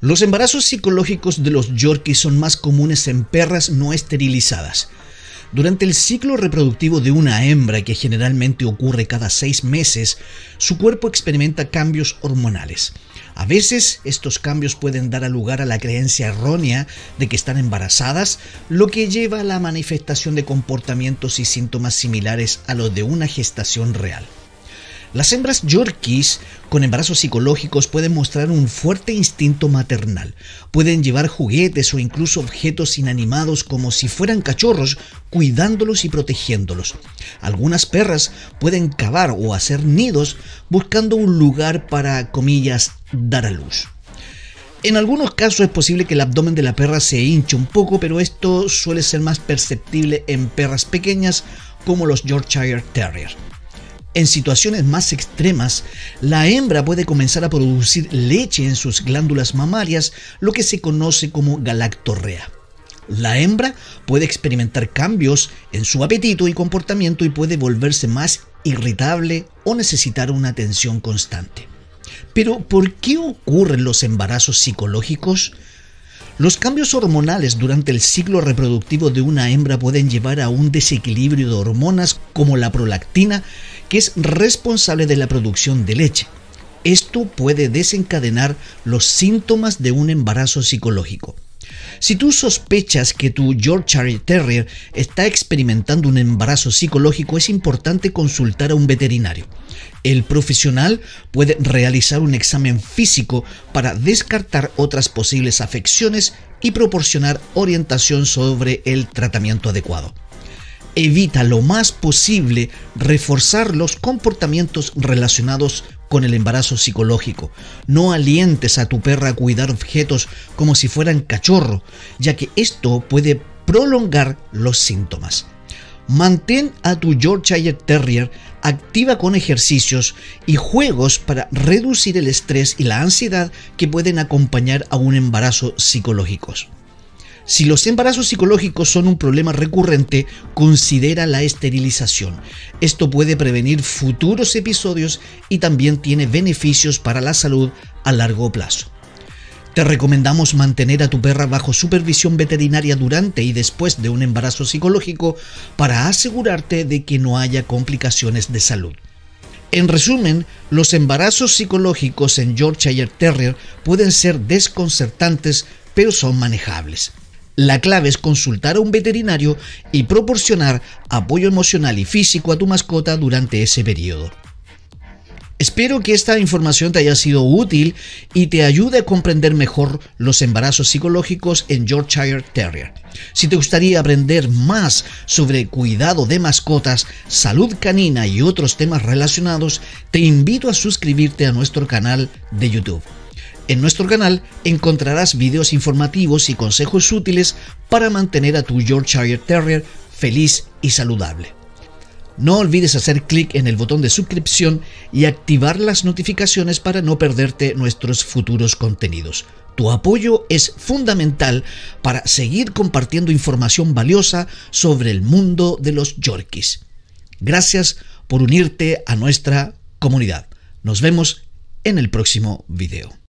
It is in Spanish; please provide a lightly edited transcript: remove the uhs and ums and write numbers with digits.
Los embarazos psicológicos de los Yorkies son más comunes en perras no esterilizadas. Durante el ciclo reproductivo de una hembra, que generalmente ocurre cada 6 meses, su cuerpo experimenta cambios hormonales. A veces, estos cambios pueden dar lugar a la creencia errónea de que están embarazadas, lo que lleva a la manifestación de comportamientos y síntomas similares a los de una gestación real. Las hembras Yorkies con embarazos psicológicos pueden mostrar un fuerte instinto maternal. Pueden llevar juguetes o incluso objetos inanimados como si fueran cachorros, cuidándolos y protegiéndolos. Algunas perras pueden cavar o hacer nidos buscando un lugar para, comillas, dar a luz. En algunos casos es posible que el abdomen de la perra se hinche un poco, pero esto suele ser más perceptible en perras pequeñas como los Yorkshire Terrier. En situaciones más extremas, la hembra puede comenzar a producir leche en sus glándulas mamarias, lo que se conoce como galactorrea. La hembra puede experimentar cambios en su apetito y comportamiento y puede volverse más irritable o necesitar una atención constante. Pero, ¿por qué ocurren los embarazos psicológicos? Los cambios hormonales durante el ciclo reproductivo de una hembra pueden llevar a un desequilibrio de hormonas como la prolactina, que es responsable de la producción de leche. Esto puede desencadenar los síntomas de un embarazo psicológico. Si tú sospechas que tu Yorkshire Terrier está experimentando un embarazo psicológico, es importante consultar a un veterinario. El profesional puede realizar un examen físico para descartar otras posibles afecciones y proporcionar orientación sobre el tratamiento adecuado. Evita lo más posible reforzar los comportamientos relacionados con el embarazo psicológico. No alientes a tu perra a cuidar objetos como si fueran cachorro, ya que esto puede prolongar los síntomas. Mantén a tu Yorkshire Terrier activa con ejercicios y juegos para reducir el estrés y la ansiedad que pueden acompañar a un embarazo psicológico. Si los embarazos psicológicos son un problema recurrente, considera la esterilización. Esto puede prevenir futuros episodios y también tiene beneficios para la salud a largo plazo. Te recomendamos mantener a tu perra bajo supervisión veterinaria durante y después de un embarazo psicológico para asegurarte de que no haya complicaciones de salud. En resumen, los embarazos psicológicos en Yorkshire Terrier pueden ser desconcertantes, pero son manejables. La clave es consultar a un veterinario y proporcionar apoyo emocional y físico a tu mascota durante ese periodo. Espero que esta información te haya sido útil y te ayude a comprender mejor los embarazos psicológicos en Yorkshire Terrier. Si te gustaría aprender más sobre cuidado de mascotas, salud canina y otros temas relacionados, te invito a suscribirte a nuestro canal de YouTube. En nuestro canal encontrarás videos informativos y consejos útiles para mantener a tu Yorkshire Terrier feliz y saludable. No olvides hacer clic en el botón de suscripción y activar las notificaciones para no perderte nuestros futuros contenidos. Tu apoyo es fundamental para seguir compartiendo información valiosa sobre el mundo de los Yorkies. Gracias por unirte a nuestra comunidad. Nos vemos en el próximo video.